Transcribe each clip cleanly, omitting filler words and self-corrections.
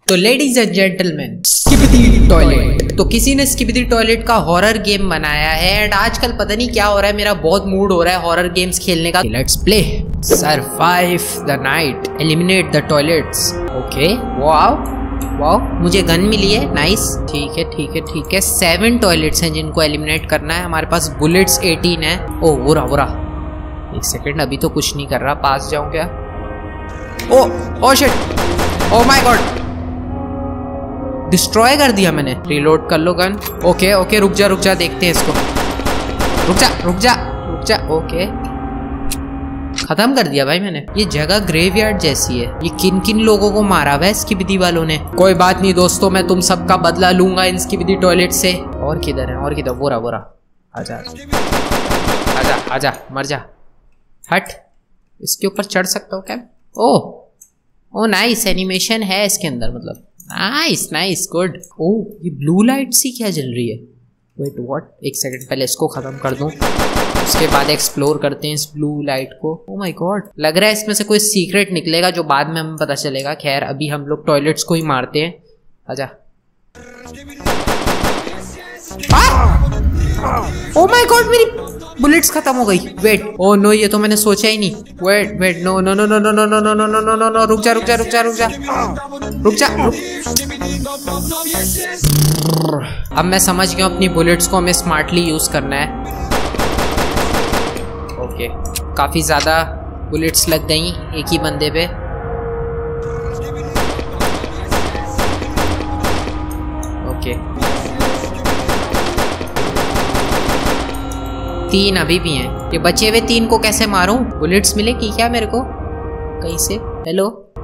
तो ladies and gentleman, skibidi toilet. तो किसी ने स्किबिदी टॉयलेट का हॉरर गेम बनाया है एंड आजकल पता नहीं क्या हो रहा है, मेरा बहुत मूड हो रहा है हॉरर गेम्स खेलने का। Let's play survive the night, eliminate the toilets. Okay, wow, मुझे गन मिली है, नाइस। ठीक है 7 टॉयलेट्स हैं जिनको एलिमिनेट करना है। हमारे पास बुलेट्स 18 है। ओह बुरा, एक सेकेंड, अभी तो कुछ नहीं कर रहा, पास जाऊं क्या? Oh shit, oh my god, destroy कर दिया मैंने। रीलोड कर लो गन। ओके, रुक जा, देखते हैं इसको। रुक जा। ओके, खत्म कर दिया भाई मैंने। ये जगह ग्रेवयार्ड जैसी है। ये किन लोगों को मारा हुआ है स्किबिदी वालों ने? कोई बात नहीं दोस्तों, मैं तुम सबका बदला लूंगा इन स्किबिदी टॉयलेट से। और किधर है? बोरा, आजा, मर जा, हट। इसके ऊपर चढ़ सकता हूँ क्या? ओ नाइस, एनिमेशन है इसके अंदर, मतलब नाइस, गुड। ओह, ये ब्लू लाइट सी क्या जल रही है? वेट व्हाट, एक सेकंड, पहले इसको खत्म कर दूं, उसके बाद एक्सप्लोर करते हैं इस ब्लू लाइट को। ओह माय गॉड, लग रहा है इसमें से कोई सीक्रेट निकलेगा जो बाद में हमें पता चलेगा। खैर, अभी हम लोग टॉयलेट्स को ही मारते हैं। आजा। ओह माय गॉड, मेरी बुलेट्स खत्म हो गई। वेट, ओह नो, ये तो मैंने सोचा ही नहीं। वेट, नो, रुक जा। अब मैं समझ गया, अपनी बुलेट्स को हमें स्मार्टली यूज करना है। ओके, काफी ज्यादा बुलेट्स लग गई एक ही बंदे पे। ओके, 3 अभी भी हैं। ये बचे हुए 3 को कैसे मारूं? बुलेट्स मिलेगी क्या मेरे को कहीं से? हेलो,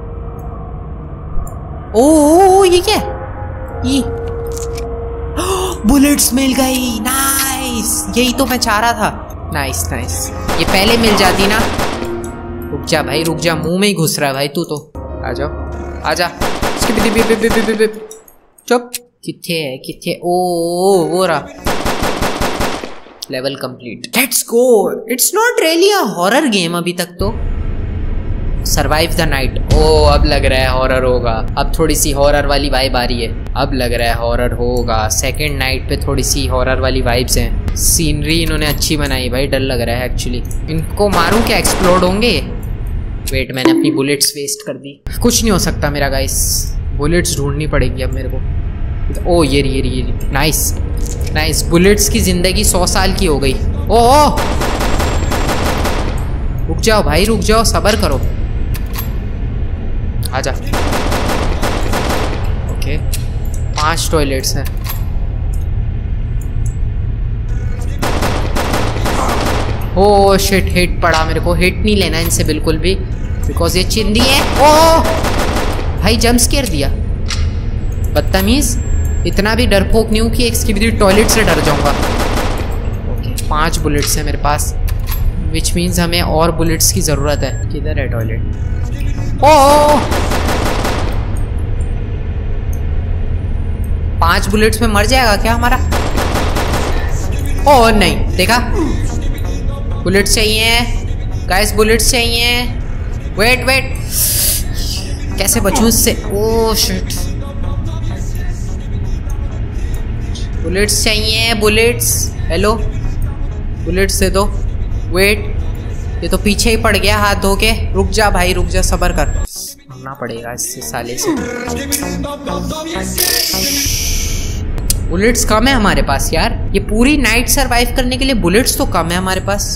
ओ ये क्या? ये बुलेट्स मिल गई, नाइस। यही तो मैं चाह रहा था। नाइस। ये पहले मिल जाती ना। रुक जा भाई, मुंह में ही घुस रहा है भाई तू तो। आजा। चुप। किथे? ओ वो रहा। Level complete, let's go. It's not really a horror game अभी तक तो। Survive the night. ओ, अब लग रहा है हॉरर होगा। अब थोड़ी सी हॉरर वाली वाइब आ रही है। अब लग रहा है हॉरर होगा। सेकंड नाइट पे थोड़ी सी हॉरर वाली वाइब्स हैं। सीनरी इन्होंने अच्छी बनाई भाई, डर लग रहा है एक्चुअली। इनको मारूं क्या, एक्सप्लोड होंगे? वेट, मैंने अपनी बुलेट्स वेस्ट कर दी। कुछ नहीं हो सकता मेरा गाइस, बुलेट्स ढूंढनी पड़ेगी अब मेरे को। ओ ये रही। नाइस, बुलेट्स की जिंदगी 100 साल की हो गई। ओ रुक जाओ भाई, सब्र करो। आजा। ओके, 5 टॉयलेट्स हैं। ओ शिट, हिट पड़ा मेरे को। हिट नहीं लेना इनसे बिल्कुल भी, बिकॉज ये चिंदी है। ओ भाई, जंप स्केयर दिया, बदतमीज। इतना भी डरपोक नहीं हूँ कि एक स्किबिदी टॉयलेट से डर जाऊंगा। ओके, 5 बुलेट्स हैं मेरे पास, विच मीन्स हमें और बुलेट्स की जरूरत है। किधर है टॉयलेट? ओ 5 बुलेट्स में मर जाएगा क्या हमारा? ओ नहीं, देखा, बुलेट्स चाहिए गाइस, बुलेट्स चाहिए। वेट, कैसे बचूं इससे? ओ शिट, बुलेट्स चाहिए, बुलेट्स। हेलो, बुलेट्स दे दो। वेट, ये तो पीछे ही पड़ गया हाथ धो के। रुक जा भाई, सब्र कर, मरना पड़ेगा इससे साले से। बुलेट्स कम है हमारे पास यार, ये पूरी नाइट सरवाइव करने के लिए बुलेट्स तो कम है हमारे पास।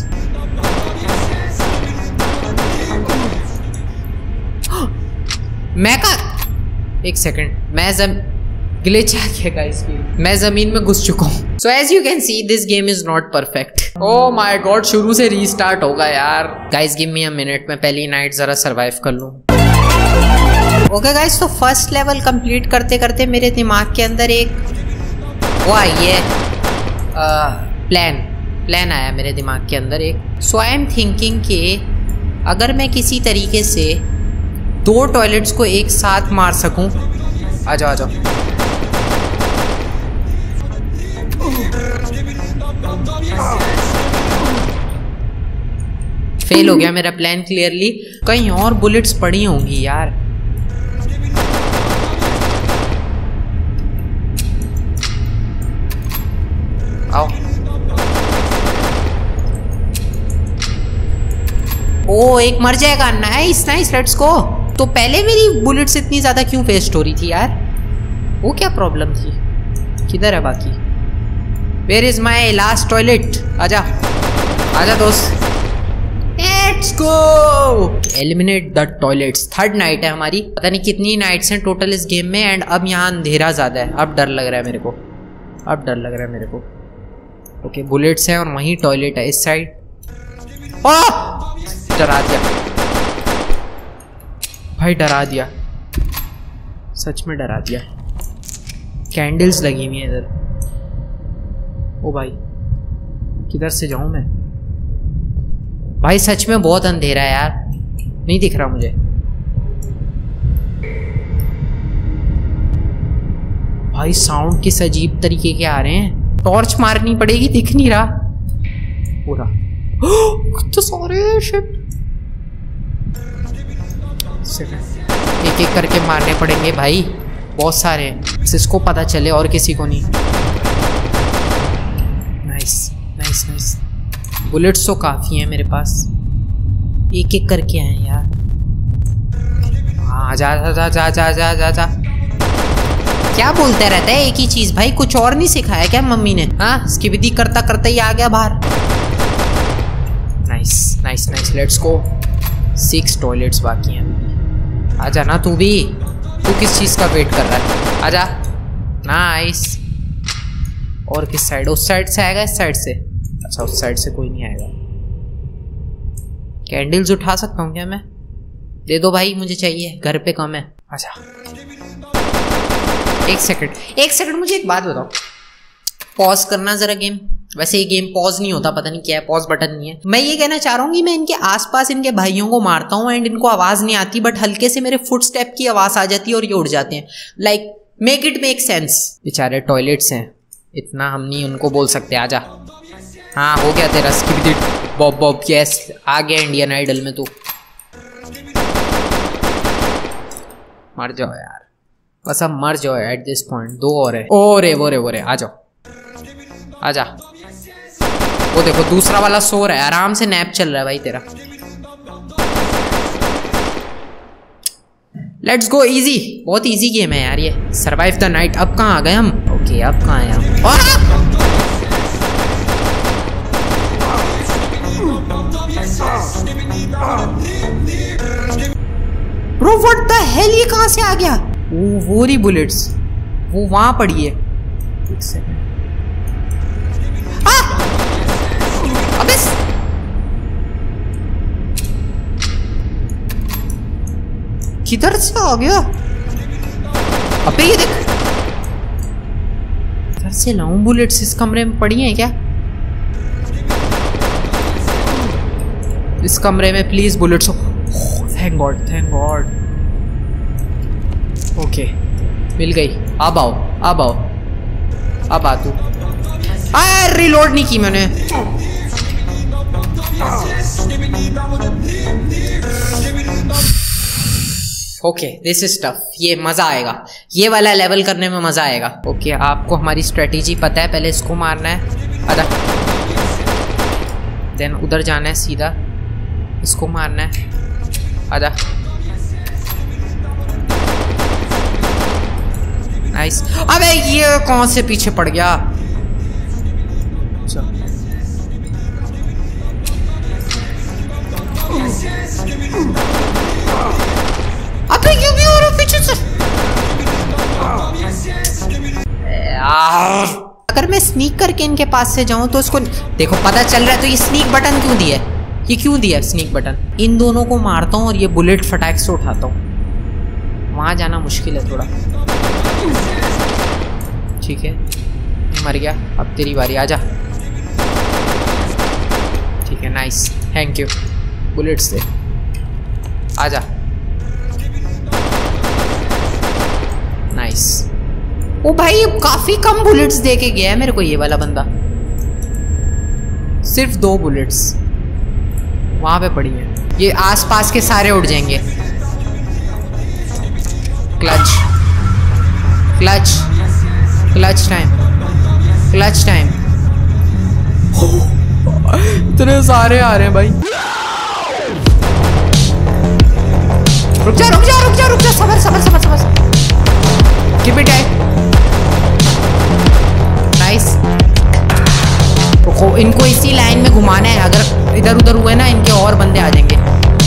मैं एक सेकंड, ग्लिच आ गया गाइस, मैं जमीन में घुस चुका हूँ। So as you can see, this game is not perfect. Oh my god, शुरू से रीस्टार्ट होगा यार। Guys give me a minute, मैं पहली नाइट जरा सरवाइव कर लूँ। ओके गाइस, तो फर्स्ट लेवल कंप्लीट करते करते मेरे दिमाग के अंदर एक वो आई है, प्लान आया मेरे दिमाग के अंदर एक। सो आई एम थिंकिंग कि अगर मैं किसी तरीके से 2 टॉयलेट्स को एक साथ मार सकूं। आ जाओ। फेल हो गया मेरा प्लान क्लियरली। कहीं और बुलेट्स पड़ी होंगी यार। आओ। ओ एक मर जाएगा। Nice nice, let's go. तो पहले मेरी बुलेट्स इतनी ज्यादा क्यों वेस्ट हो रही थी यार? वो क्या प्रॉब्लम थी? किधर है बाकी? Where is my last toilet? आजा आजा दोस्त, let's go. Eliminate the toilets. Third night है हमारी। पता नहीं कितनी नाइट्स हैं टोटल इस गेम में। एंड अब यहाँ अंधेरा ज्यादा है। अब डर लग रहा है मेरे को, अब डर लग रहा है मेरे को। ओके बुलेट्स हैं और वहीं टॉयलेट है इस साइड। डरा दिया भाई, डरा दिया, सच में डरा दिया। कैंडल्स लगी हुई हैं इधर। ओ भाई किधर से जाऊं मैं? भाई सच में बहुत अंधेरा है यार, नहीं दिख रहा मुझे। भाई साउंड किस अजीब तरीके के आ रहे हैं। टॉर्च मारनी पड़ेगी, दिख नहीं रहा पूरा। कितने सारे शिट। एक एक करके मारने पड़ेंगे भाई, बहुत सारे हैं। जिसको पता चले और किसी को नहीं। Nice nice nice. बुलेट्स तो काफी हैं मेरे पास। एक एक करके आए यार। हाँ जा जा जा जा जा जा जा जा। क्या बोलते रहता है एक ही चीज भाई? कुछ और नहीं सिखाया क्या मम्मी ने? हाँ इसकी विधि करता करता ही आ गया बाहर। Nice nice nice, let's go. 6 toilets बाकी हैं। आजा ना तू भी। तू किस चीज का वेट कर रहा है? आजा। नाइस। और किस साइड? उस साइड से आएगा, इस साइड से? अच्छा उस साइड से कोई नहीं आएगा। कैंडल्स उठा सकता हूँ क्या मैं? दे दो भाई, मुझे चाहिए, घर पे कम है। अच्छा एक सेकंड मुझे एक बात बताओ। पॉज करना जरा गेम। वैसे ये गेम पॉज नहीं होता, पता नहीं क्या है, पॉज बटन नहीं है। मैं ये कहना चाह रहा हूँ कि मैं इनके आसपास इनके भाइयों को मारता हूँ एंड इनको आवाज नहीं आती, बट हल्के से मेरे फुटस्टेप की आवाज आ जाती है और ये उड़ जाते हैं। Like make it make sense. बेचारे टॉयलेट्स हैं, इतना हम नहीं उनको बोल सकते। आजा। हाँ हो गया तेरा स्किप बॉब बॉब। यस आ गया इंडियन आइडल में तू। मर जाओ यार, बस अब मर जाओ एट दिस पॉइंट। 2 और है। वो रे आ जाओ, आजा। वो देखो दूसरा वाला सो रहा है, आराम से नैप चल रहा है भाई तेरा। Let's go. इजी, बहुत इजी गेम है यार ये। Survive the night. अब कहाँ आ गए हम? ओके अब कहाँ आए हम? ब्रो व्हाट द हेल, ये कहाँ से आ गया? वो रही बुलेट्स, वो वहां पड़ी है। एक सेकंड। अबे किधर से आ गया? अबे ये देख, इधर से लाऊं बुलेट्स? इस कमरे में पड़ी हैं क्या? इस कमरे में प्लीज बुलेट्स हो। Thank god, thank god. Okay मिल गई। अब आओ, अब आओ, अब आ तू। रिलोड नहीं की मैंने। Okay this is tough. ये मजा आएगा, ये वाला लेवल करने में मजा आएगा। ओके आपको हमारी स्ट्रेटेजी पता है। पहले इसको मारना है, आधा, देन उधर जाना है सीधा, इसको मारना है, आधा। नाइस। अबे ये कौन से पीछे पड़ गया? अबे ये भी हो रहा पीछे से। अगर मैं स्नीक करके इनके पास से जाऊं तो उसको देखो पता चल रहा है। तो ये स्नीक बटन क्यों दिया है? ये क्यों दिया स्नीक बटन? इन दोनों को मारता हूँ और ये बुलेट फटाक से उठाता हूँ। वहां जाना मुश्किल है थोड़ा। ठीक है मर गया। अब तेरी बारी, आजा। ठीक है नाइस, थैंक यू। बुलेट्स दे, आजा। नाइस। ओ भाई काफी कम बुलेट्स दे के गया है मेरे को ये वाला बंदा। सिर्फ 2 बुलेट्स वहां पे पड़ी है। ये आसपास के सारे उड़ जाएंगे। Clutch clutch clutch time, clutch time. इतने सारे आ रहे हैं भाई। रुक जा रुक जा रुक जा रुक जा, सबर सबर सबर सबर। Keep it tight. नाइस। इनको इसी लाइन में घुमाना है, अगर इधर उधर हुए ना इनके और बंदे आ जाएंगे।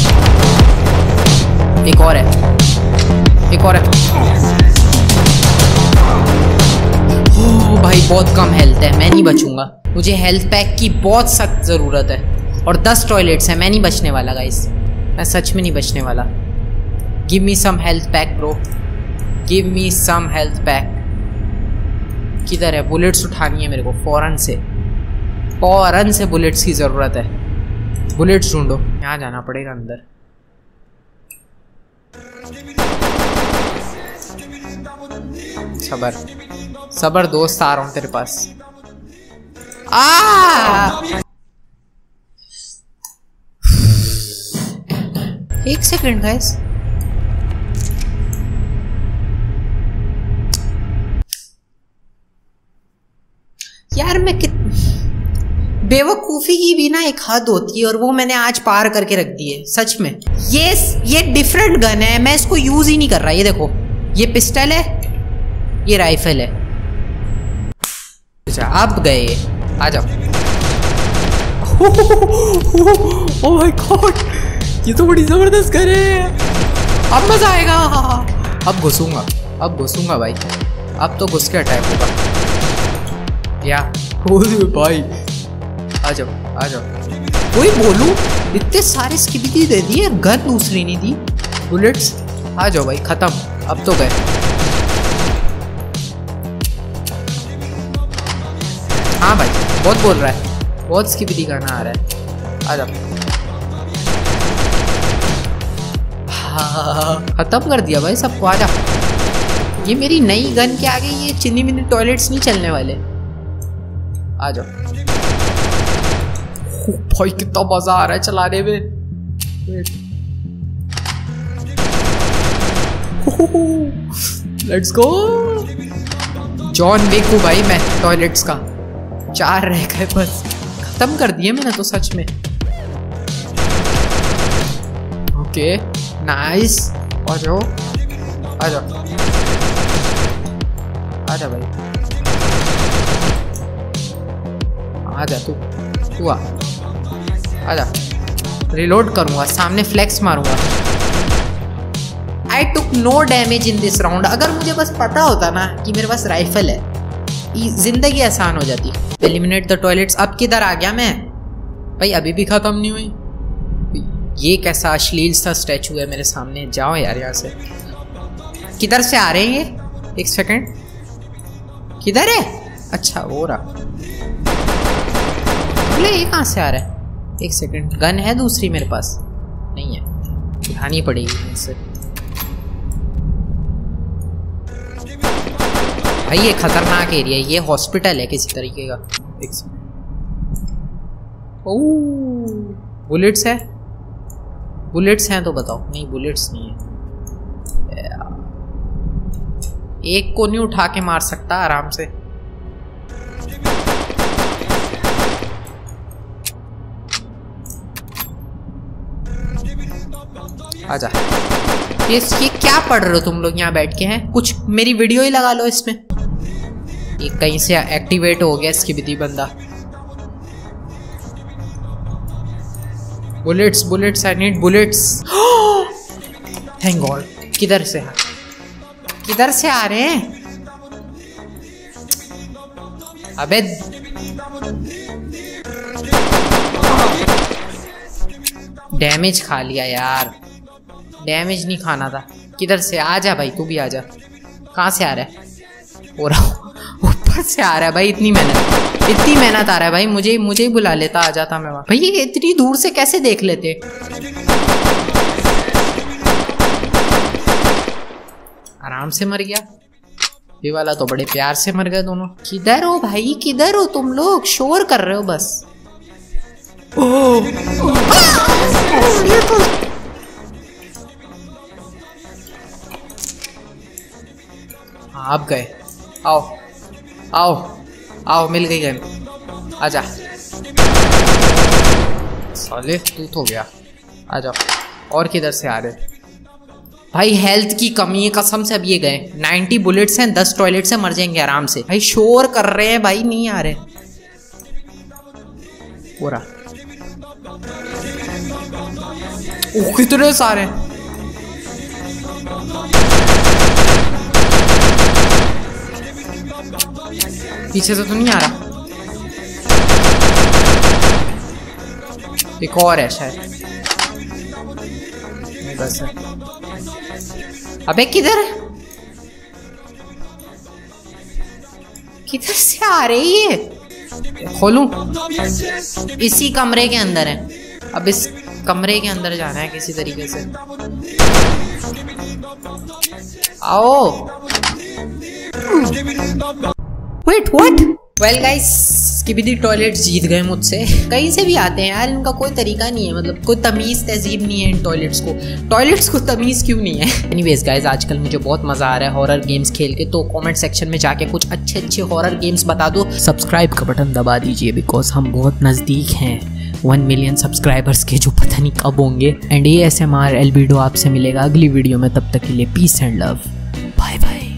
एक और है, एक और है। ओह भाई बहुत कम हेल्थ है, मैं नहीं बचूंगा। मुझे हेल्थ पैक की बहुत सख्त जरूरत है और 10 टॉयलेट्स हैं, मैं नहीं बचने वाला गाइस, मैं सच में नहीं बचने वाला। Give me some health pack bro, give me some health pack. किधर है? बुलेट्स उठानी है मेरे को फौरन से बुलेट्स की जरूरत है। बुलेट्स ढूंढो, यहाँ जाना पड़ेगा अंदर। सबर सबर दोस्त, आ रहा हूं तेरे पास। एक सेकंड गाइस, यार मैं बेवकूफ़ी की भी ना एक हद होती है और वो मैंने आज पार करके रख दी है सच में। ये डिफरेंट गन है, मैं इसको यूज ही नहीं कर रहा। ये देखो, ये पिस्टल है, ये राइफल है। अच्छा अब गए ये, आ जाओ। ओह माय गॉड, ये तो बड़ी जबरदस्त गन है। अब मजा आएगा। अब घुसूंगा भाई, अब तो घुस के अटैक होगा। या भाई आ जाओ। वही बोलूं, इतने सारे स्किबिडी दे दिए, गन दूसरी नहीं दी। बुलेट्स आ जाओ भाई, खत्म। अब तो गए। हाँ भाई बहुत बोल रहा है, बहुत स्किबिडी गाना आ रहा है। आ जाओ। हाँ खत्म कर दिया भाई सबको, आ जाओ। ये मेरी नई गन के आगे ये चिन्नी मिनी टॉयलेट्स नहीं चलने वाले। आ जाओ भाई, कितना मजा आ रहा है चलाने में। Let's go. जॉन विक हूँ भाई मैं टॉयलेट्स का। 4 रह गए बस, खत्म कर दिए मैंने तो सच में। Okay nice. आ जाओ भाई, आजा तू आजा। रिलोड करूंगा, सामने फ्लेक्स मारूंगा। I took no damage in this round. अगर मुझे बस पता होता ना कि मेरे पास राइफल है, जिंदगी आसान हो जाती। Eliminate the toilets. अब किधर आ गया मैं भाई? अभी भी खत्म नहीं हुई। ये कैसा अश्लील सा स्टैचू है मेरे सामने। जाओ यार यहाँ से। किधर से आ रहे हैं ये? एक सेकंड, किधर है? अच्छा वो रहा। ये कहाँ से आ रहा है? एक सेकंड, गन है दूसरी मेरे पास? नहीं है, उठानी पड़ेगी इससे। भाई ये खतरनाक एरिया है, ये हॉस्पिटल है किसी तरीके का। एक सेकंड। ओह बुलेट्स है? बुलेट्स हैं तो बताओ। नहीं बुलेट्स नहीं है। एक को नहीं उठा के मार सकता आराम से? आजा। ये क्या पढ़ रहे हो तुम लोग यहाँ बैठ के? हैं कुछ मेरी वीडियो ही लगा लो इसमें। ये कहीं से एक्टिवेट हो गया इसकी विधि बंदा। Bullets I need bullets. Thank god. किधर से आ रहे हैं? अबे डैमेज खा लिया यार, डैमेज नहीं खाना था। किधर से? आजा भाई, तू भी आजा। कहाँ से आ रहा है? हो रहा ऊपर से आ रहा है भाई। इतनी मेहनत आ रहा है भाई। मुझे ही बुला लेता, आ जाता मैं वहाँ। भाई ये इतनी दूर से कैसे देख लेते? आराम से मर गया। ये वाला तो बड़े प्यार से मर गए दोनों। किधर हो भाई, किधर हो तुम लोग? शोर कर रहे हो बस। आप गए। आओ मिल गई गन। आजा साले तू तो गया, आ जाओ। और किधर से आ रहे भाई? हेल्थ की कमी है कसम से। अब ये गए 90 बुलेट्स हैं, 10 टॉयलेट से मर जाएंगे आराम से। भाई शोर कर रहे हैं भाई, नहीं आ रहे पूरा। ओ कितने सारे। पीछे से तो नहीं आ रहा। एक और है शायद, नहीं बस है। अबे किधर है? किधर से आ रही है? खोलूं? इसी कमरे के अंदर है। अब इस कमरे के अंदर जाना है किसी तरीके से। आओ। Wait what? Well guys, skibidi toilet जीत गए मुझसे। कहीं से भी आते हैं यार, इनका कोई तरीका नहीं है, मतलब कोई तमीज़ तहजीब नहीं है इन टॉयलेट्स को तमीज़ क्यों नहीं है? एनीवेज गाइस, आजकल मुझे बहुत मज़ा आ रहा है हॉरर गेम्स खेल के, तो कमेंट सेक्शन में जाके कुछ अच्छे हॉरर गेम्स बता दो। सब्सक्राइब का बटन दबा दीजिए, बिकॉज हम बहुत नज़दीक हैं 1 मिलियन सब्सक्राइबर्स के, जो पता नहीं कब होंगे। एंड ASMR एल्बिडो आपसे मिलेगा अगली वीडियो में, तब तक के लिए peace and love, bye bye.